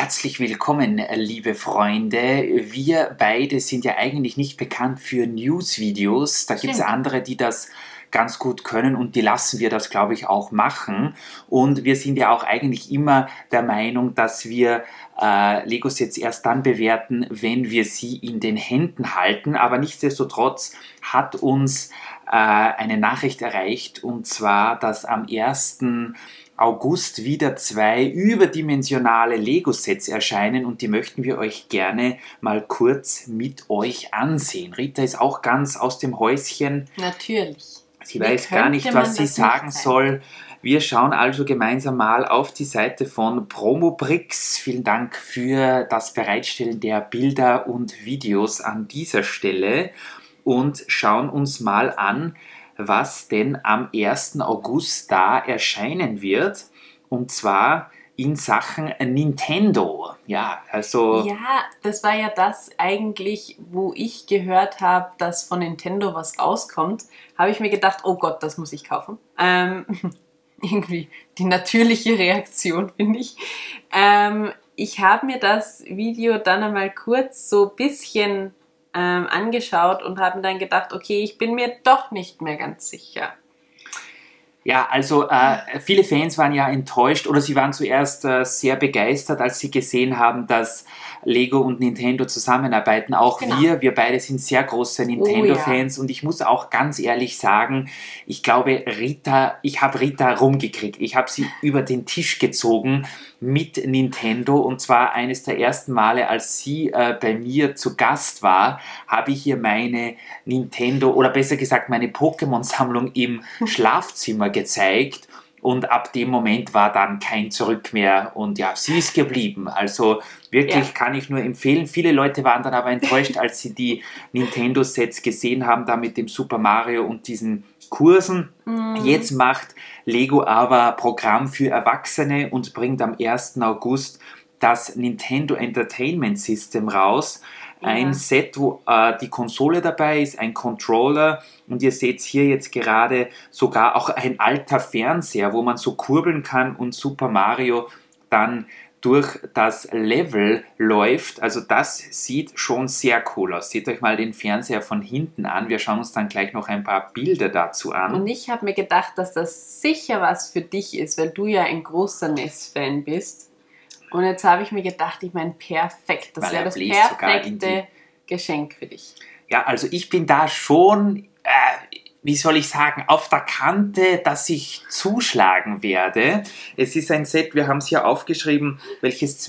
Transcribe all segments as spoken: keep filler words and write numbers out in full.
Herzlich willkommen, liebe Freunde. Wir beide sind ja eigentlich nicht bekannt für News-Videos. Da gibt es andere, die das ganz gut können und die lassen wir das, glaube ich, auch machen. Und wir sind ja auch eigentlich immer der Meinung, dass wir äh, Lego-Sets erst dann bewerten, wenn wir sie in den Händen halten. Aber nichtsdestotrotz hat uns äh, eine Nachricht erreicht, und zwar, dass am ersten August wieder zwei überdimensionale Lego-Sets erscheinen und die möchten wir euch gerne mal kurz mit euch ansehen. Rita ist auch ganz aus dem Häuschen. Natürlich. Sie weiß gar nicht, was sie sagen soll. Wir schauen also gemeinsam mal auf die Seite von Promobricks. Vielen Dank für das Bereitstellen der Bilder und Videos an dieser Stelle und schauen uns mal an, was denn am ersten August da erscheinen wird, und zwar in Sachen Nintendo. Ja, also... Ja, das war ja das eigentlich, wo ich gehört habe, dass von Nintendo was rauskommt, habe ich mir gedacht, oh Gott, das muss ich kaufen. Ähm, irgendwie die natürliche Reaktion, finde ich. Ähm, ich habe mir das Video dann einmal kurz so ein bisschen Ähm, angeschaut und haben dann gedacht, okay, ich bin mir doch nicht mehr ganz sicher. Ja, also äh, viele Fans waren ja enttäuscht oder sie waren zuerst äh, sehr begeistert, als sie gesehen haben, dass Lego und Nintendo zusammenarbeiten. Auch genau. wir, wir beide sind sehr große Nintendo-Fans, oh, ja. Und ich muss auch ganz ehrlich sagen, ich glaube, Rita, ich habe Rita rumgekriegt. Ich habe sie über den Tisch gezogen mit Nintendo, und zwar eines der ersten Male, als sie äh, bei mir zu Gast war, habe ich ihr meine Nintendo, oder besser gesagt meine Pokémon-Sammlung im Schlafzimmer gezeigt, und ab dem Moment war dann kein Zurück mehr und ja, sie ist geblieben. Also wirklich, ja, kann ich nur empfehlen. Viele Leute waren dann aber enttäuscht, als sie die Nintendo-Sets gesehen haben, da mit dem Super Mario und diesen Kursen. Mhm. Jetzt macht Lego aber Programm für Erwachsene und bringt am ersten August das Nintendo Entertainment System raus. Ja. Ein Set, wo äh, die Konsole dabei ist, ein Controller, und ihr seht hier jetzt gerade sogar auch ein alter Fernseher, wo man so kurbeln kann und Super Mario dann durch das Level läuft. Also das sieht schon sehr cool aus. Seht euch mal den Fernseher von hinten an. Wir schauen uns dann gleich noch ein paar Bilder dazu an. Und ich habe mir gedacht, dass das sicher was für dich ist, weil du ja ein großer N E S-Fan bist. Und jetzt habe ich mir gedacht, ich meine, perfekt. Das wäre das perfekte Geschenk für dich. Ja, also ich bin da schon, äh, wie soll ich sagen, auf der Kante, dass ich zuschlagen werde. Es ist ein Set, wir haben es hier aufgeschrieben, welches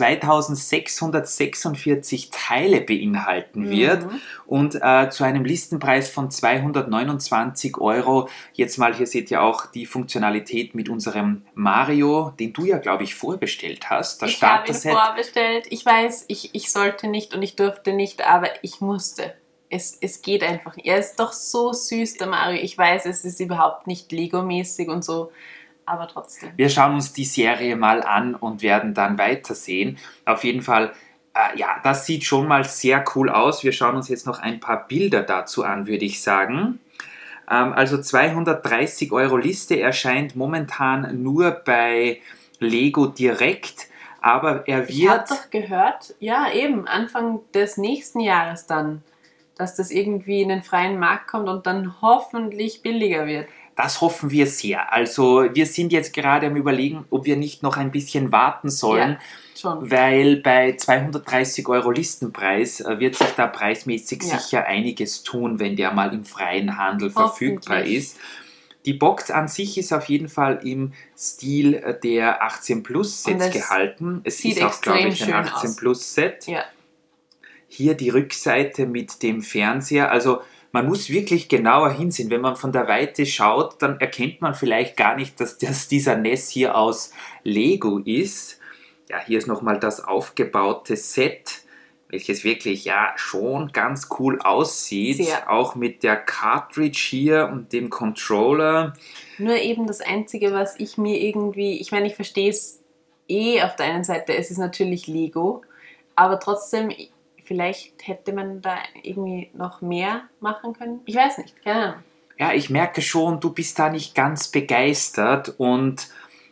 zweitausendsechshundertsechsundvierzig Teile beinhalten wird, mhm, und äh, zu einem Listenpreis von zweihundertneunundzwanzig Euro. Jetzt mal, hier seht ihr auch die Funktionalität mit unserem Mario, den du ja, glaube ich, vorbestellt hast. Das ich habe ihn vorbestellt. Ich weiß, ich, ich sollte nicht und ich durfte nicht, aber ich musste. Es, es geht einfach. Er ist doch so süß, der Mario. Ich weiß, es ist überhaupt nicht Lego-mäßig und so, aber trotzdem. Wir schauen uns die Serie mal an und werden dann weitersehen. Auf jeden Fall, äh, ja, das sieht schon mal sehr cool aus. Wir schauen uns jetzt noch ein paar Bilder dazu an, würde ich sagen. Ähm, also zweihundertdreißig Euro Liste, erscheint momentan nur bei Lego direkt. Aber er wird... Ich habe doch gehört, ja eben, Anfang des nächsten Jahres dann, dass das irgendwie in den freien Markt kommt und dann hoffentlich billiger wird. Das hoffen wir sehr. Also wir sind jetzt gerade am Überlegen, ob wir nicht noch ein bisschen warten sollen, ja, schon, weil bei zweihundertdreißig Euro Listenpreis äh, wird sich da preismäßig, ja, sicher einiges tun, wenn der mal im freien Handel verfügbar ist. Die Box an sich ist auf jeden Fall im Stil der achtzehn Plus Sets gehalten. Es ist auch, glaube ich, ein achtzehn Plus Set. Ja. Hier die Rückseite mit dem Fernseher. Also man muss wirklich genauer hinsehen. Wenn man von der Weite schaut, dann erkennt man vielleicht gar nicht, dass das dieser N E S hier aus Lego ist. Ja, hier ist nochmal das aufgebaute Set, welches wirklich ja schon ganz cool aussieht. Sehr. Auch mit der Cartridge hier und dem Controller. Nur eben das Einzige, was ich mir irgendwie... Ich meine, ich verstehe es eh auf der einen Seite. Es ist natürlich Lego, aber trotzdem... Vielleicht hätte man da irgendwie noch mehr machen können. Ich weiß nicht, keine Ahnung. Ja, ich merke schon, du bist da nicht ganz begeistert, und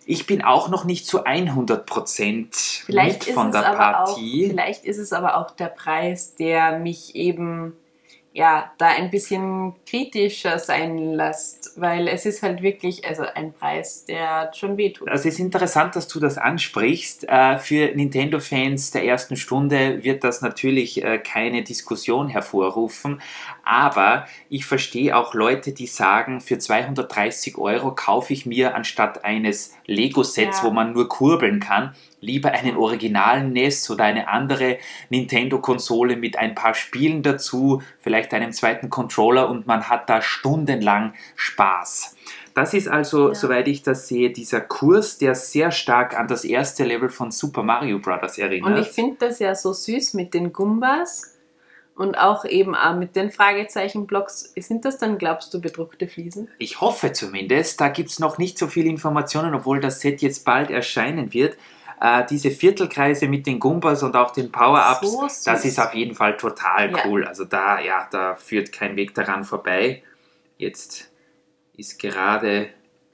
Ich bin auch noch nicht zu hundert Prozent mit von der Partie. Auch, vielleicht ist es aber auch der Preis, der mich eben ja, da ein bisschen kritischer sein lässt, weil es ist halt wirklich also ein Preis, der schon wehtut. Also es ist interessant, dass du das ansprichst. Für Nintendo-Fans der ersten Stunde wird das natürlich keine Diskussion hervorrufen, aber ich verstehe auch Leute, die sagen, für zweihundertdreißig Euro kaufe ich mir anstatt eines Lego-Sets, ja. wo man nur kurbeln kann, lieber einen originalen N E S oder eine andere Nintendo-Konsole mit ein paar Spielen dazu, vielleicht einem zweiten Controller und man hat da stundenlang Spaß. Das ist also, ja. soweit ich das sehe, dieser Kurs, der sehr stark an das erste Level von Super Mario Bros. Erinnert. Und ich finde das ja so süß mit den Gumbas und auch eben auch mit den Fragezeichenblocks. Sind das dann, glaubst du, bedruckte Fliesen? Ich hoffe zumindest. Da gibt es noch nicht so viele Informationen, obwohl das Set jetzt bald erscheinen wird. Äh, diese Viertelkreise mit den Gumbas und auch den Power-Ups, so das ist auf jeden Fall total ja. cool. Also da, ja, da führt kein Weg daran vorbei. Jetzt ist gerade...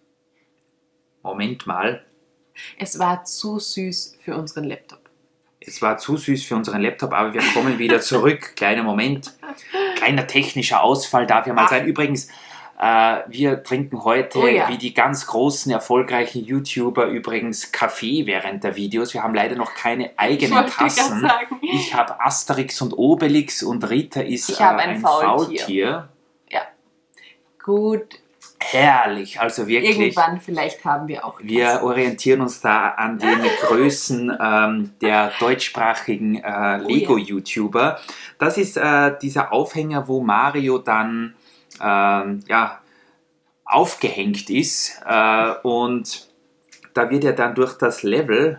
Moment mal. Es war zu süß für unseren Laptop. Es war zu süß für unseren Laptop, aber wir kommen wieder zurück. Kleiner Moment. Kleiner technischer Ausfall darf ja mal Ach. sein. Übrigens... Wir trinken heute, oh ja. wie die ganz großen, erfolgreichen YouTuber, übrigens Kaffee während der Videos. Wir haben leider noch keine eigenen ich Tassen. Ich habe Asterix und Obelix und Rita ist ich äh, ein, ein Faultier. Faultier. Ja, gut. Herrlich, also wirklich. Irgendwann vielleicht haben wir auch. Wir was. orientieren uns da an den Größen ähm, der deutschsprachigen äh, Lego-YouTuber. Das ist äh, dieser Aufhänger, wo Mario dann Ähm, ja, aufgehängt ist äh, und da wird er dann durch das Level,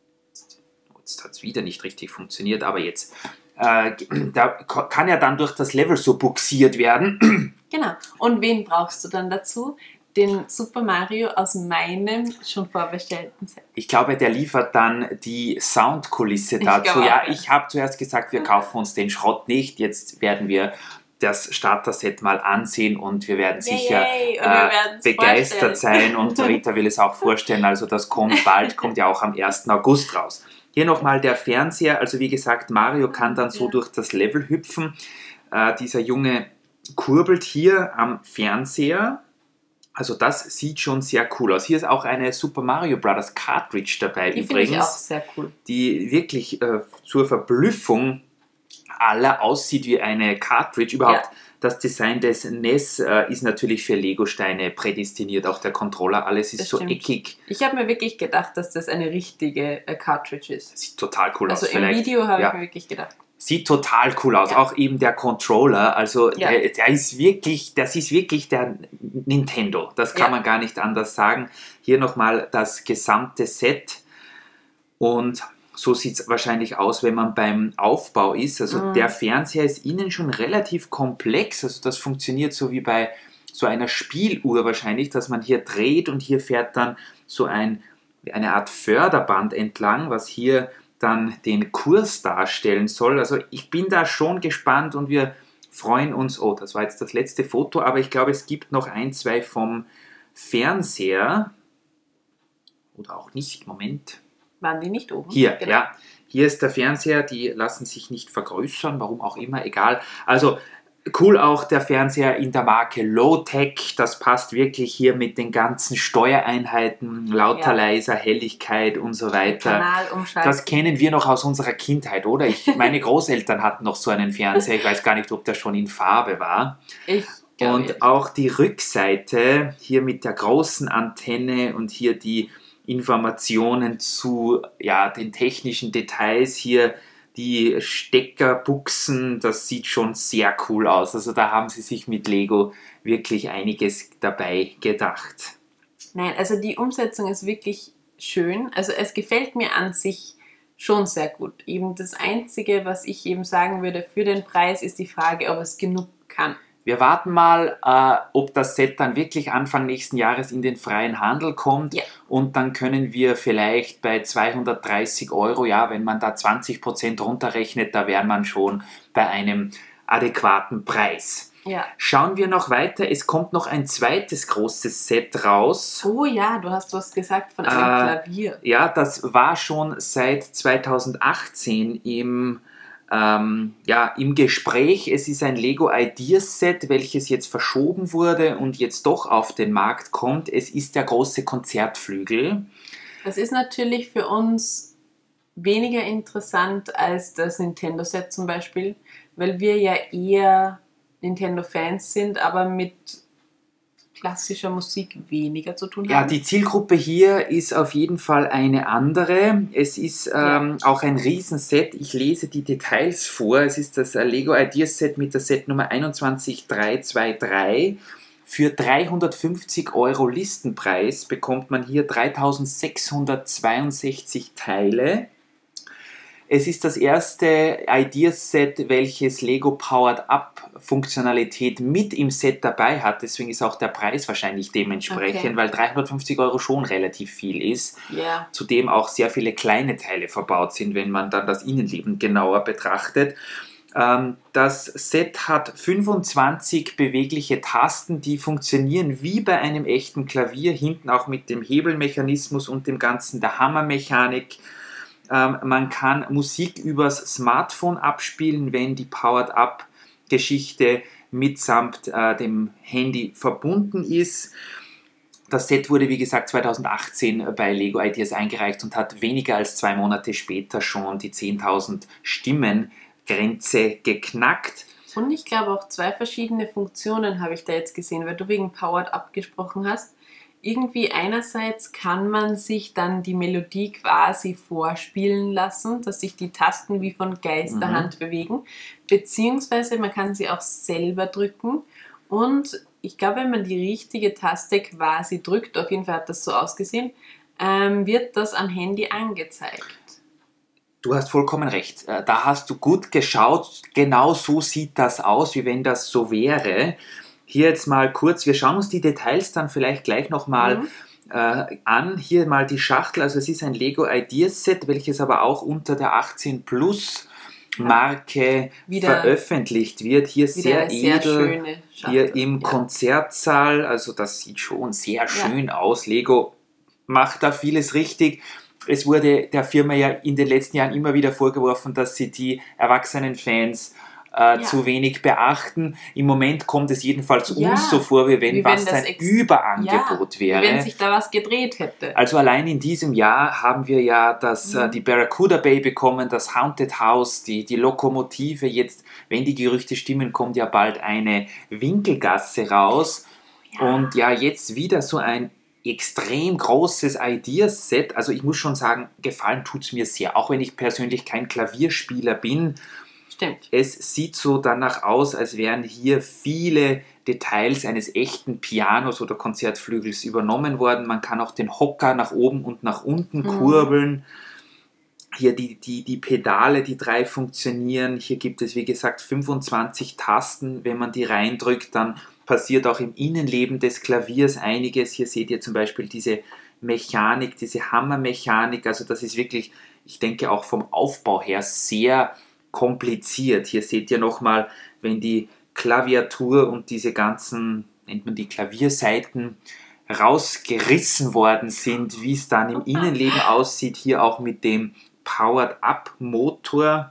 jetzt hat es wieder nicht richtig funktioniert, aber jetzt, äh, da kann er dann durch das Level so buxiert werden. Genau, und wen brauchst du dann dazu? Den Super Mario aus meinem schon vorbestellten Set. Ich glaube, der liefert dann die Soundkulisse dazu. Ich ja, auch, ich habe zuerst gesagt, wir kaufen uns den Schrott nicht, jetzt werden wir das Starter-Set mal ansehen und wir werden sicher yay, yay. Äh, wir begeistert sein und Rita will es auch vorstellen, also das kommt bald, kommt ja auch am ersten August raus. Hier nochmal der Fernseher, also wie gesagt, Mario kann dann so ja. durch das Level hüpfen. Äh, dieser Junge kurbelt hier am Fernseher, also das sieht schon sehr cool aus. Hier ist auch eine Super Mario Bros. Cartridge dabei die übrigens. Die finde ich auch sehr cool. Die wirklich äh, zur Verblüffung aller aussieht wie eine Cartridge. Überhaupt ja. das Design des N E S äh, ist natürlich für Lego-Steine prädestiniert. Auch der Controller, alles ist das so stimmt. eckig. Ich habe mir wirklich gedacht, dass das eine richtige äh, Cartridge ist. Sieht total cool also aus. Also im Video habe ja. ich mir wirklich gedacht. Sieht total cool aus. Ja. Auch eben der Controller. Also ja. der, der ist wirklich, das ist wirklich der Nintendo. Das kann ja. man gar nicht anders sagen. Hier nochmal das gesamte Set und so sieht es wahrscheinlich aus, wenn man beim Aufbau ist. Also mm. der Fernseher ist innen schon relativ komplex. Also das funktioniert so wie bei so einer Spieluhr wahrscheinlich, dass man hier dreht und hier fährt dann so ein, eine Art Förderband entlang, was hier dann den Kurs darstellen soll. Also ich bin da schon gespannt und wir freuen uns. Oh, das war jetzt das letzte Foto, aber ich glaube, es gibt noch ein, zwei vom Fernseher. Oder auch nicht. Moment. Waren die nicht oben? Hier, genau. ja. Hier ist der Fernseher, die lassen sich nicht vergrößern, warum auch immer, egal. Also cool auch der Fernseher in der Marke Low-Tech, das passt wirklich hier mit den ganzen Steuereinheiten, lauter, ja. leiser, Helligkeit und so weiter. Das kennen wir noch aus unserer Kindheit, oder? Ich, meine Großeltern hatten noch so einen Fernseher, ich weiß gar nicht, ob der schon in Farbe war. Ich Und ich. auch die Rückseite, hier mit der großen Antenne und hier die Informationen zu ja, den technischen Details, hier die Steckerbuchsen, das sieht schon sehr cool aus. Also da haben sie sich mit Lego wirklich einiges dabei gedacht. Nein, also die Umsetzung ist wirklich schön. Also es gefällt mir an sich schon sehr gut. Eben das Einzige, was ich eben sagen würde für den Preis, ist die Frage, ob es genug kann. Wir warten mal, äh, ob das Set dann wirklich Anfang nächsten Jahres in den freien Handel kommt. Ja. Und dann können wir vielleicht bei zweihundertdreißig Euro, ja, wenn man da zwanzig Prozent runterrechnet, da wäre man schon bei einem adäquaten Preis. Ja. Schauen wir noch weiter, es kommt noch ein zweites großes Set raus. Oh ja, du hast was gesagt von einem Äh, Klavier. Ja, das war schon seit zweitausendachtzehn im, ähm, ja, im Gespräch. Es ist ein Lego Ideas Set, welches jetzt verschoben wurde und jetzt doch auf den Markt kommt. Es ist der große Konzertflügel. Das ist natürlich für uns weniger interessant als das Nintendo-Set zum Beispiel, weil wir ja eher Nintendo-Fans sind, aber mit klassischer Musik weniger zu tun haben. Ja, die Zielgruppe hier ist auf jeden Fall eine andere. Es ist ähm, ja. auch ein Riesenset. Ich lese die Details vor. Es ist das Lego Ideas Set mit der Setnummer einundzwanzig dreihundertdreiundzwanzig. Für dreihundertfünfzig Euro Listenpreis bekommt man hier dreitausendsechshundertzweiundsechzig Teile. Es ist das erste Ideas-Set, welches Lego Powered-Up-Funktionalität mit im Set dabei hat. Deswegen ist auch der Preis wahrscheinlich dementsprechend, okay. weil dreihundertfünfzig Euro schon relativ viel ist. Yeah. Zudem auch sehr viele kleine Teile verbaut sind, wenn man dann das Innenleben genauer betrachtet. Das Set hat fünfundzwanzig bewegliche Tasten, die funktionieren wie bei einem echten Klavier, hinten auch mit dem Hebelmechanismus und dem Ganzen der Hammermechanik. Ähm, man kann Musik übers Smartphone abspielen, wenn die Powered-Up-Geschichte mitsamt äh, dem Handy verbunden ist. Das Set wurde, wie gesagt, zweitausendachtzehn bei Lego Ideas eingereicht und hat weniger als zwei Monate später schon die zehntausend Stimmen Grenze geknackt. Und ich glaube auch zwei verschiedene Funktionen habe ich da jetzt gesehen, weil du wegen Powered Up gesprochen hast. Irgendwie einerseits kann man sich dann die Melodie quasi vorspielen lassen, dass sich die Tasten wie von Geisterhand mhm. bewegen, beziehungsweise man kann sie auch selber drücken und ich glaube, wenn man die richtige Taste quasi drückt, auf jeden Fall hat das so ausgesehen, ähm, wird das am Handy angezeigt. Du hast vollkommen recht. Da hast du gut geschaut. Genau so sieht das aus, wie wenn das so wäre. Hier jetzt mal kurz, wir schauen uns die Details dann vielleicht gleich nochmal mhm. äh, an. Hier mal die Schachtel, also es ist ein Lego Ideas Set, welches aber auch unter der achtzehn Plus Marke wieder veröffentlicht wird. Hier sehr edel, sehr hier im ja. Konzertsaal, also das sieht schon sehr schön ja. aus. Lego macht da vieles richtig. Es wurde der Firma ja in den letzten Jahren immer wieder vorgeworfen, dass sie die erwachsenen Fans äh, ja. zu wenig beachten. Im Moment kommt es jedenfalls ja. uns so vor, wie wenn, wie wenn was ein Überangebot ja, wäre. Wie wenn sich da was gedreht hätte. Also allein in diesem Jahr haben wir ja das, mhm. äh, die Barracuda Bay bekommen, das Haunted House, die, die Lokomotive. Jetzt, wenn die Gerüchte stimmen, kommt ja bald eine Winkelgasse raus. Ja. Und ja, jetzt wieder so ein extrem großes Ideas-Set. Also ich muss schon sagen, gefallen tut es mir sehr. Auch wenn ich persönlich kein Klavierspieler bin. Stimmt. Es sieht so danach aus, als wären hier viele Details eines echten Pianos oder Konzertflügels übernommen worden. Man kann auch den Hocker nach oben und nach unten mhm. kurbeln. Hier die, die, die Pedale, die drei funktionieren. Hier gibt es, wie gesagt, fünfundzwanzig Tasten. Wenn man die reindrückt, dann passiert auch im Innenleben des Klaviers einiges. Hier seht ihr zum Beispiel diese Mechanik, diese Hammermechanik. Also das ist wirklich, ich denke auch vom Aufbau her sehr kompliziert. Hier seht ihr nochmal, wenn die Klaviatur und diese ganzen, nennt man die Klaviersaiten, rausgerissen worden sind, wie es dann im Innenleben aussieht. Hier auch mit dem Powered-Up-Motor.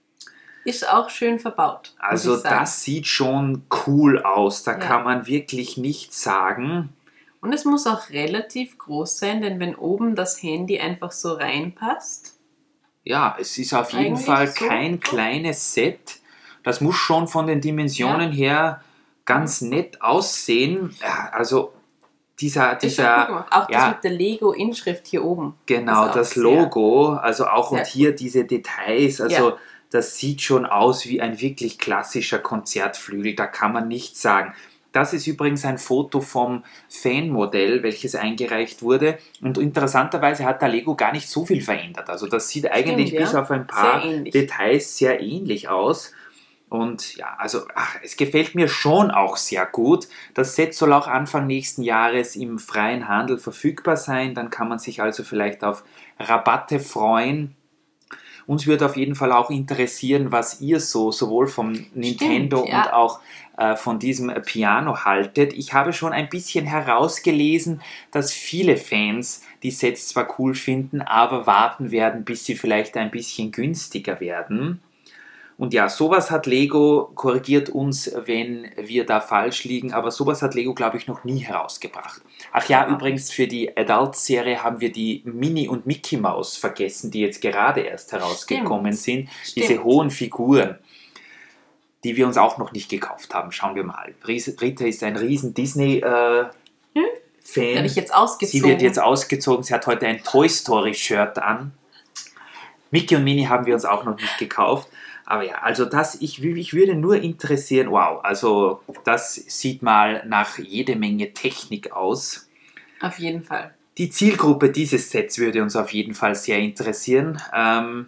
Ist auch schön verbaut. Also das sieht schon cool aus. Da ja. kann man wirklich nichts sagen. Und es muss auch relativ groß sein, denn wenn oben das Handy einfach so reinpasst. Ja, es ist auf jeden Fall so kein kleines Set. Das muss schon von den Dimensionen ja. her ganz nett aussehen. Also dieser, dieser auch ja, das mit der Lego-Inschrift hier oben. Genau, das Logo, also auch und hier gut. diese Details, also ja. das sieht schon aus wie ein wirklich klassischer Konzertflügel, da kann man nichts sagen. Das ist übrigens ein Foto vom Fanmodell, welches eingereicht wurde. Und interessanterweise hat der Lego gar nicht so viel verändert. Also das sieht eigentlich Stimmt, bis ja. auf ein paar sehr Details sehr ähnlich aus. Und ja, also ach, es gefällt mir schon auch sehr gut. Das Set soll auch Anfang nächsten Jahres im freien Handel verfügbar sein. Dann kann man sich also vielleicht auf Rabatte freuen. uns würde auf jeden Fall auch interessieren, was ihr so sowohl vom Nintendo Stimmt, ja. und auch äh, von diesem Piano haltet. Ich habe schon ein bisschen herausgelesen, dass viele Fans die Sets zwar cool finden, aber warten werden, bis sie vielleicht ein bisschen günstiger werden. Und ja, sowas hat Lego, korrigiert uns, wenn wir da falsch liegen, aber sowas hat Lego, glaube ich, noch nie herausgebracht. Ach ja, Ja. übrigens für die Adult-Serie haben wir die Minnie und Mickey Maus vergessen, die jetzt gerade erst herausgekommen sind. Diese Stimmt. hohen Figuren, die wir uns auch noch nicht gekauft haben. Schauen wir mal. Britta ist ein riesen Disney-Fan. Werde ich jetzt ausgezogen. Sie wird jetzt ausgezogen. Sie hat heute ein Toy Story-Shirt an. Mickey und Minnie haben wir uns auch noch nicht gekauft. Aber ja, also das, ich, ich würde nur interessieren, wow, also das sieht mal nach jede Menge Technik aus. Auf jeden Fall. Die Zielgruppe dieses Sets würde uns auf jeden Fall sehr interessieren, ähm,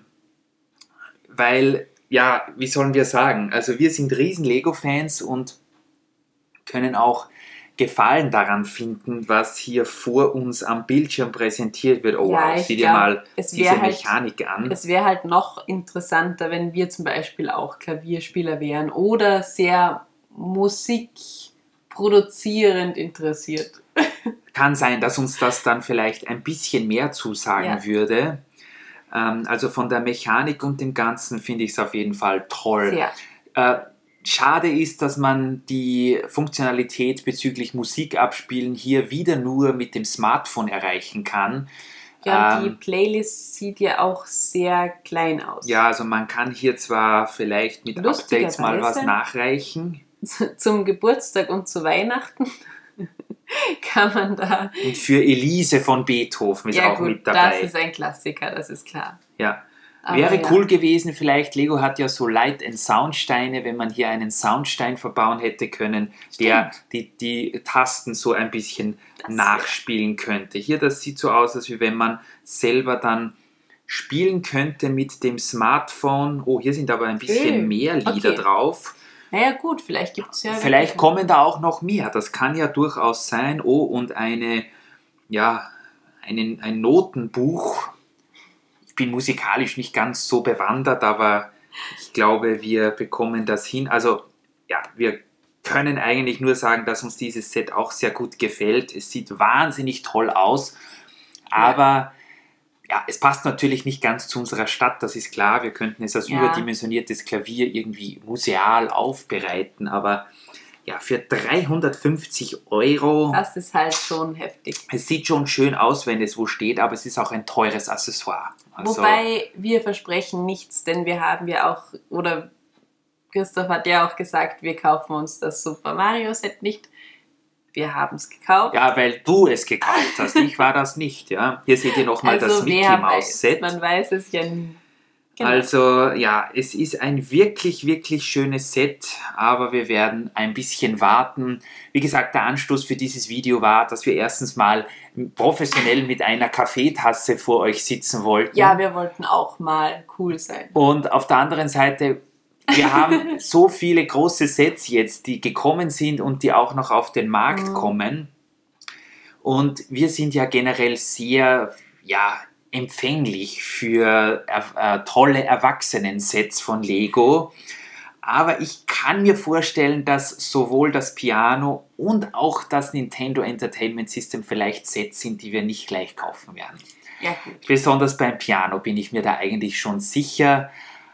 weil, ja, wie sollen wir sagen, also wir sind riesen Lego-Fans und können auch Gefallen daran finden, was hier vor uns am Bildschirm präsentiert wird. Oh Ja, wow, ich sieh dir glaub, mal es diese wär halt- Mechanik an. Es wäre halt noch interessanter, wenn wir zum Beispiel auch Klavierspieler wären oder sehr musikproduzierend interessiert. Kann sein, dass uns das dann vielleicht ein bisschen mehr zusagen Ja. würde. Ähm, also von der Mechanik und dem Ganzen finde ich es auf jeden Fall toll. Sehr. Äh, schade ist, dass man die Funktionalität bezüglich Musik abspielen hier wieder nur mit dem Smartphone erreichen kann. Ja, und die Ähm, Playlist sieht ja auch sehr klein aus. ja, also man kann hier zwar vielleicht mit Updates mal was Lustigerweise- nachreichen. Zum Geburtstag und zu Weihnachten kann man da... Und für Elise von Beethoven ist Ja auch gut, mit dabei. das ist ein Klassiker, das ist klar. Ja. Aber Wäre ja. cool gewesen, vielleicht, Lego hat ja so Light- and Soundsteine, wenn man hier einen Soundstein verbauen hätte können, der die, die Tasten so ein bisschen Das wär- nachspielen könnte. Hier, das sieht so aus, als wenn man selber dann spielen könnte mit dem Smartphone. Oh, hier sind aber ein bisschen Schön. mehr Lieder Okay. drauf. Naja gut, vielleicht gibt es ja... Vielleicht wirklich- kommen da auch noch mehr, das kann ja durchaus sein. Oh, und eine, ja, einen, ein Notenbuch. Ich bin musikalisch nicht ganz so bewandert, aber ich glaube, wir bekommen das hin. Also, ja, wir können eigentlich nur sagen, dass uns dieses Set auch sehr gut gefällt. Es sieht wahnsinnig toll aus, aber ja, es passt natürlich nicht ganz zu unserer Stadt, das ist klar. Wir könnten es als Ja. überdimensioniertes Klavier irgendwie museal aufbereiten, aber ja, für dreihundertfünfzig Euro. Das ist halt schon heftig. Es sieht schon schön aus, wenn es wo steht, aber es ist auch ein teures Accessoire. Also, Wobei wir versprechen nichts, denn wir haben ja auch, oder Christoph hat ja auch gesagt, wir kaufen uns das Super Mario Set nicht. Wir haben es gekauft. ja, weil du es gekauft hast. Ich war das nicht. Ja. Hier seht ihr nochmal das also Mickey wer Mouse weiß, Set. man weiß es ja nie. Genau. Also ja, es ist ein wirklich, wirklich schönes Set, aber wir werden ein bisschen warten. Wie gesagt, der Anstoß für dieses Video war, dass wir erstens mal professionell mit einer Kaffeetasse vor euch sitzen wollten. Ja, wir wollten auch mal cool sein. Und auf der anderen Seite, wir haben so viele große Sets jetzt, die gekommen sind und die auch noch auf den Markt Mhm. kommen. Und wir sind ja generell sehr, ja, empfänglich für äh, äh, tolle Erwachsenen-Sets von Lego. Aber ich kann mir vorstellen, dass sowohl das Piano und auch das Nintendo Entertainment System vielleicht Sets sind, die wir nicht gleich kaufen werden. Ja, gut. Besonders beim Piano bin ich mir da eigentlich schon sicher,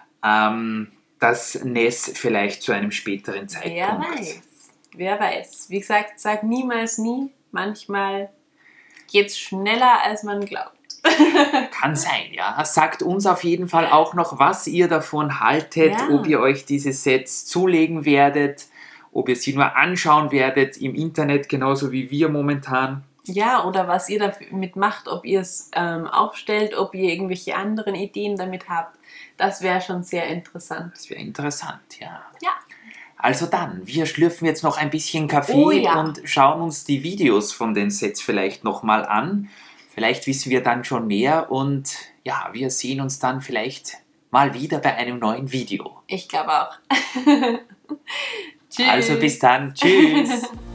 ähm, dass N E S vielleicht zu einem späteren Wer Zeitpunkt. weiß. Wer weiß. Wie gesagt, sag niemals nie. Manchmal geht es schneller, als man glaubt. Kann sein, ja. Sagt uns auf jeden Fall auch noch, was ihr davon haltet, Ja. ob ihr euch diese Sets zulegen werdet, ob ihr sie nur anschauen werdet im Internet, genauso wie wir momentan. Ja, oder was ihr damit macht, ob ihr es ähm, aufstellt, ob ihr irgendwelche anderen Ideen damit habt. Das wäre schon sehr interessant. Das wäre interessant, ja. Ja. Also dann, wir schlürfen jetzt noch ein bisschen Kaffee Oh ja. und schauen uns die Videos von den Sets vielleicht nochmal an. Vielleicht wissen wir dann schon mehr und ja, wir sehen uns dann vielleicht mal wieder bei einem neuen Video. Ich glaube auch. Tschüss. Also bis dann, tschüss!